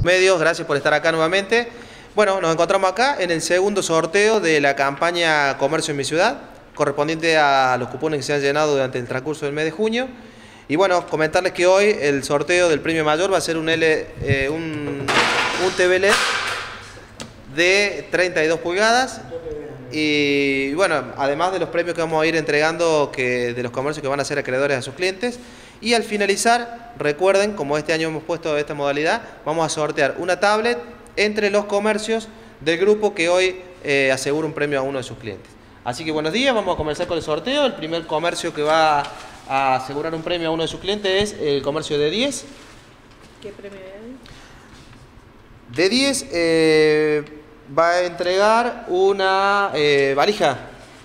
Medios, gracias por estar acá nuevamente. Bueno, nos encontramos acá en el segundo sorteo de la campaña Comercio en mi ciudad, correspondiente a los cupones que se han llenado durante el transcurso del mes de junio. Y bueno, comentarles que hoy el sorteo del premio mayor va a ser un TV LED de 32 pulgadas. Y bueno, además de los premios que vamos a ir entregando de los comercios que van a ser acreedores a sus clientes. Y al finalizar, recuerden, como este año hemos puesto esta modalidad, vamos a sortear una tablet entre los comercios del grupo que hoy asegura un premio a uno de sus clientes. Así que buenos días, vamos a comenzar con el sorteo. El primer comercio que va a asegurar un premio a uno de sus clientes es el comercio de 10. ¿Qué premio es? De 10 va a entregar una valija.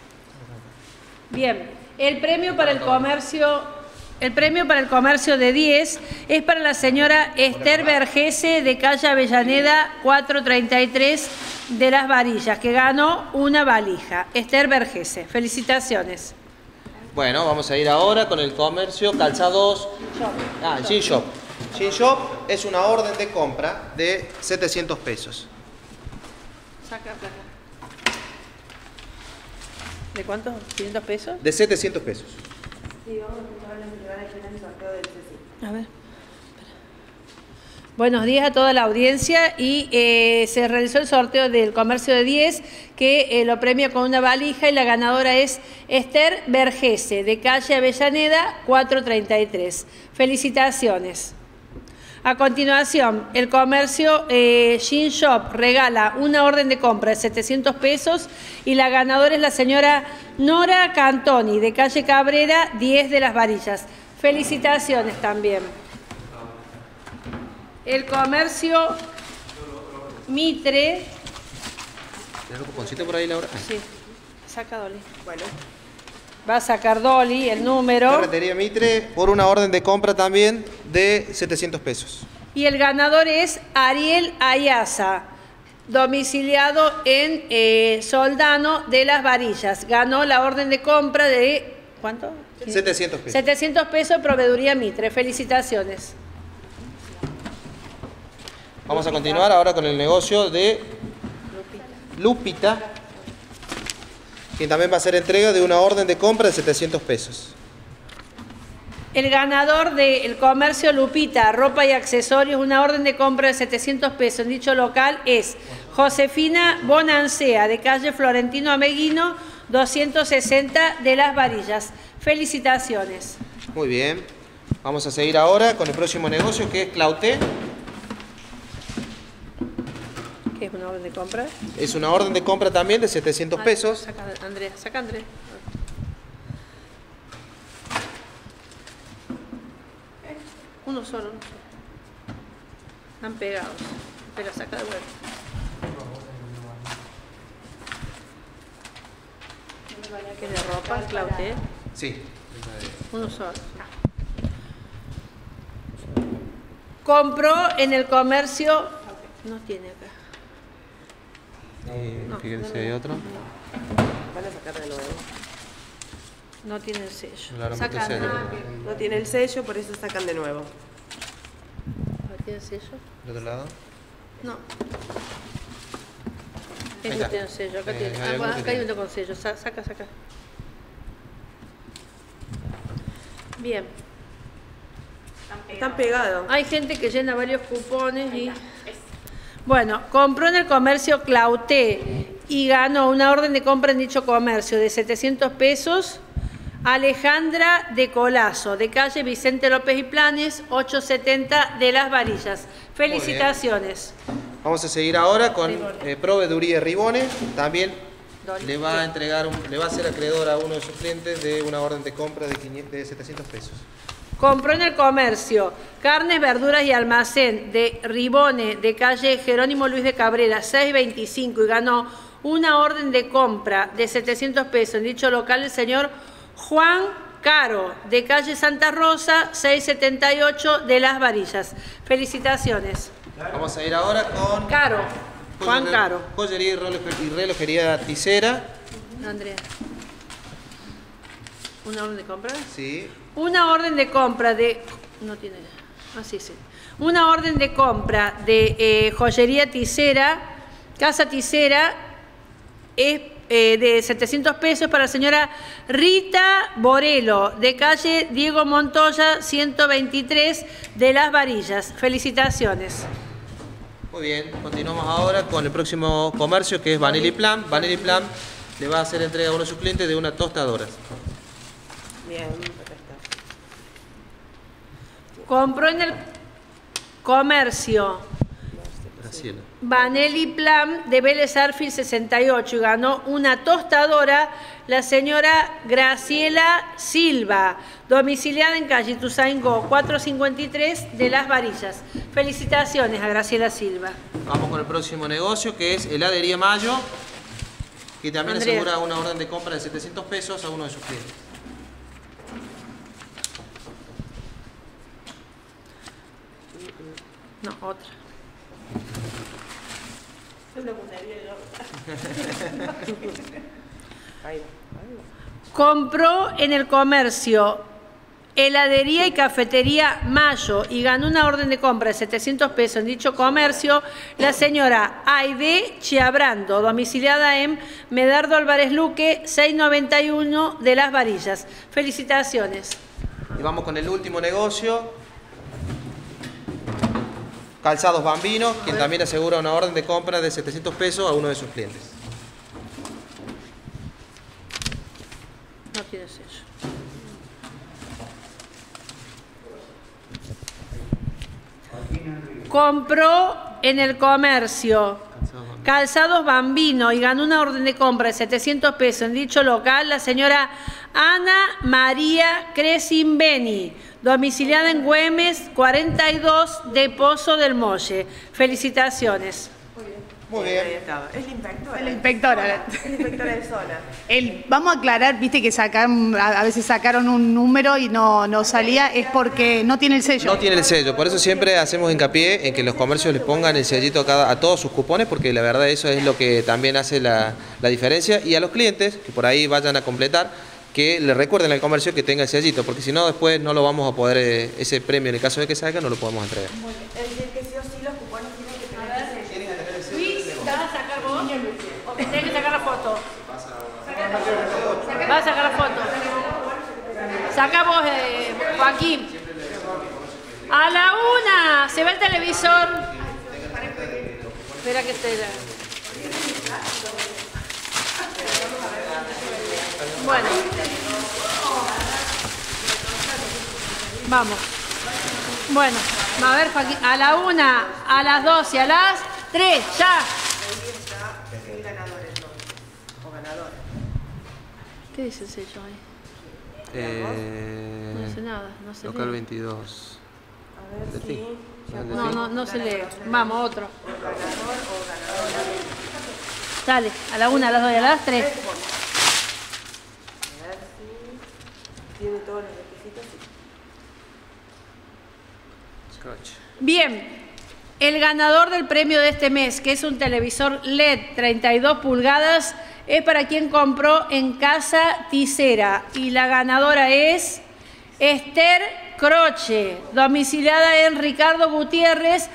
Bien, el premio para el comercio de 10 es para la señora Esther Vergese de calle Avellaneda 433 de Las Varillas, que ganó una valija. Esther Vergese, felicitaciones. Bueno, vamos a ir ahora con el comercio Calzados. Jean Shop. Jean Shop es una orden de compra de 700 pesos. Saca plata. ¿De cuántos? ¿500 pesos? De 700 pesos. Sí, vamos a escuchar la que van a ir en el sorteo del CC. A ver. Buenos días a toda la audiencia y se realizó el sorteo del comercio de 10 que lo premia con una valija y la ganadora es Esther Vergese de calle Avellaneda 433. Felicitaciones. A continuación, el comercio Jean Shop regala una orden de compra de 700 pesos y la ganadora es la señora Nora Cantoni de calle Cabrera 10 de Las Varillas. Felicitaciones también. El comercio Mitre. ¿Tienes un cuponcito por ahí, Laura? Sí, saca Dolly. Bueno. Va a sacar Dolly el número. Ferretería Mitre por una orden de compra también de 700 pesos. Y el ganador es Ariel Ayaza, domiciliado en Soldano de Las Varillas. Ganó la orden de compra de... ¿cuánto? 700 pesos. 700 pesos, proveeduría Mitre. Felicitaciones. Vamos a continuar ahora con el negocio de Lupita, quien también va a hacer entrega de una orden de compra de 700 pesos. El ganador del comercio Lupita, ropa y accesorios, una orden de compra de 700 pesos en dicho local es Josefina Bonancea, de calle Florentino Ameguino, 260 de Las Varillas. Felicitaciones. Muy bien. Vamos a seguir ahora con el próximo negocio, que es Clauté. ¿Qué es una orden de compra? Es una orden de compra también de 700 pesos. Saca Andrea, saca Andrea. Uno solo. Están pegados. Pero saca de vuelta. ¿Qué es de ropa? Clauté. Sí. Uno solo. Compró en el comercio. No tiene acá. Fíjense, hay otro. Van a sacar de nuevo. No tiene el sello. Claro, Saca sello. No tiene el sello, por eso sacan de nuevo. ¿No tiene el sello? ¿De otro lado? No. Ahí No está. tiene sello. Acá tiene. Hay algunos que Acá hay tienen. uno con sello. Saca. Bien. Están pegados. Hay gente que llena varios cupones y... Bueno, compró en el comercio Clauté y ganó una orden de compra en dicho comercio de 700 pesos. Alejandra de Colazo, de calle Vicente López y Planes, 870 de Las Varillas. Felicitaciones. Vamos a seguir ahora con Proveeduría Ribone. También Dolly. le va a entregar, le va a ser acreedor a uno de sus clientes de una orden de compra de 700 pesos. Compró en el comercio Carnes, Verduras y Almacén de Ribone, de calle Jerónimo Luis de Cabrera, 625, y ganó una orden de compra de 700 pesos en dicho local el señor Juan Caro, de calle Santa Rosa, 678 de Las Varillas. Felicitaciones. Vamos a ir ahora con Caro, Juan Caro. Joyería y relojería Ticera. Andrea. ¿Una orden de compra? Sí. Una orden de compra de... No tiene... Así sí. Una orden de compra de joyería Tisera, Casa Tisera, es de 700 pesos para la señora Rita Borelo, de calle Diego Montoya, 123, de Las Varillas. Felicitaciones. Muy bien, continuamos ahora con el próximo comercio, que es Vanelli Plan. Vanelli Plan le va a hacer entrega a uno de sus clientes de una tostadora. Bien, perfecto. Compró en el comercio Graciela. Vanelli Plan de Vélez Arfield 68 y ganó una tostadora la señora Graciela Silva, domiciliada en calle Ituzaingó 453 de Las Varillas. Felicitaciones a Graciela Silva. Vamos con el próximo negocio, que es Heladería Mayo, que también Andrea. asegura una orden de compra de 700 pesos a uno de sus clientes. No, otra. Ahí va. Compró en el comercio Heladería y Cafetería Mayo y ganó una orden de compra de 700 pesos en dicho comercio la señora Aide Chiabrando, domiciliada en Medardo Álvarez Luque, 691 de Las Varillas. Felicitaciones. Y vamos con el último negocio, Calzados Bambino, quien también asegura una orden de compra de 700 pesos a uno de sus clientes. No tiene sello. Compró en el comercio Calzados Bambino y ganó una orden de compra de 700 pesos en dicho local la señora Ana María Cresimbeni, domiciliada en Güemes 42 de Pozo del Molle. Felicitaciones. Muy Ahí bien. estaba. Es la inspectora. Es la inspectora. Es la inspectora de zona. Vamos a aclarar, viste que a veces sacaron un número y no salía, es porque no tiene el sello. No tiene el sello, por eso siempre hacemos hincapié en que los comercios les pongan el sellito a todos sus cupones, porque la verdad eso es lo que también hace la diferencia, y a los clientes que por ahí vayan a completar, que le recuerden al comercio que tenga el sellito, porque si no después no lo vamos a poder, ese premio en el caso de que salga no lo podemos entregar. Es decir, que sí o sí los cupones tienen que tener ese sello. Luis, ¿te vas a sacar vos? ¿O te tenés que sacar la foto? ¿Vas a sacar la foto? Saca vos, Joaquín. A la una, se ve el televisor. Espera que esté. Bueno. Vamos. Bueno, a ver, Joaquín. A la una, a las 2 y a las 3, ya. El ganador entonces. O ganadora. ¿Qué dice el sello ahí? No dice nada, no se Local lee. 22. A ver ¿De si... ti? No se lee. Vamos, otro. Ganador o ganadora. Dale, a la una, a las 2 y a las 3. A ver si tiene todos los requisitos. Scratch. Bien, el ganador del premio de este mes, que es un televisor LED 32 pulgadas, es para quien compró en Casa Tisera. Y la ganadora es Esther Croce, domiciliada en Ricardo Gutiérrez,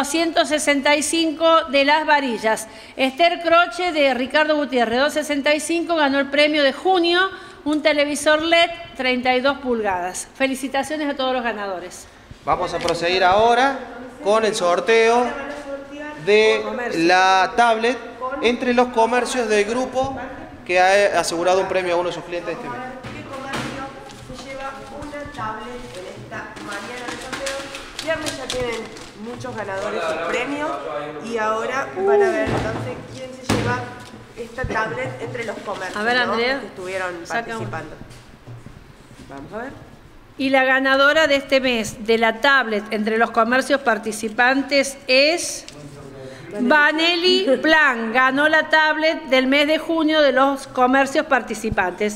265 de Las Varillas. Esther Croce de Ricardo Gutiérrez, 265, ganó el premio de junio, un televisor LED 32 pulgadas. Felicitaciones a todos los ganadores. Vamos a proseguir ahora con el sorteo de la tablet entre los comercios del grupo que ha asegurado un premio a uno de sus clientes este mes. ¿Qué comercio se lleva una tablet en esta mañana de sorteo? Viernes ya tienen muchos ganadores sus premios y ahora van a ver entonces quién se lleva esta tablet entre los comercios, A ver, ¿no? Andrea, que estuvieron saca participando. Vamos a ver. Y la ganadora de este mes de la tablet entre los comercios participantes es Vanelli Plan. Ganó la tablet del mes de junio de los comercios participantes.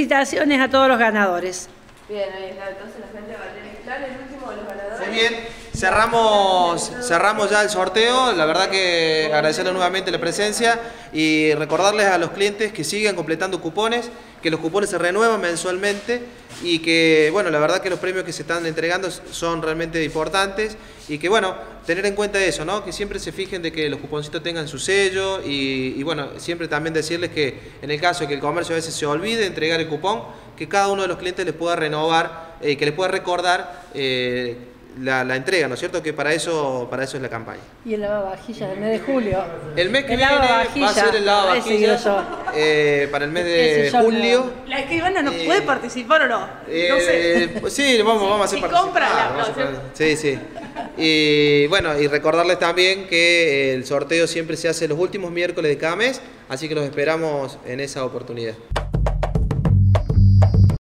Felicitaciones a todos los ganadores. Bien, ahí está entonces la gente de Vanelli Plan, el último de los ganadores. Muy bien, Cerramos ya el sorteo. La verdad que agradecerles nuevamente la presencia y recordarles a los clientes que sigan completando cupones, que los cupones se renuevan mensualmente y que, bueno, la verdad que los premios que se están entregando son realmente importantes y que, bueno, tener en cuenta eso, ¿no? Que siempre se fijen de que los cuponcitos tengan su sello y bueno, siempre también decirles que en el caso de que el comercio a veces se olvide de entregar el cupón, que cada uno de los clientes les pueda renovar, que les pueda recordar la entrega, ¿no es cierto? Que para eso es la campaña. Y el lavavajillas del mes de julio. El mes que viene va a ser el lavavajillas para el mes de julio. La escribana no puede participar o no. No sé. Sí, vamos a hacer participar. Cómprala. Sí. Y bueno, y recordarles también que el sorteo siempre se hace los últimos miércoles de cada mes, así que los esperamos en esa oportunidad.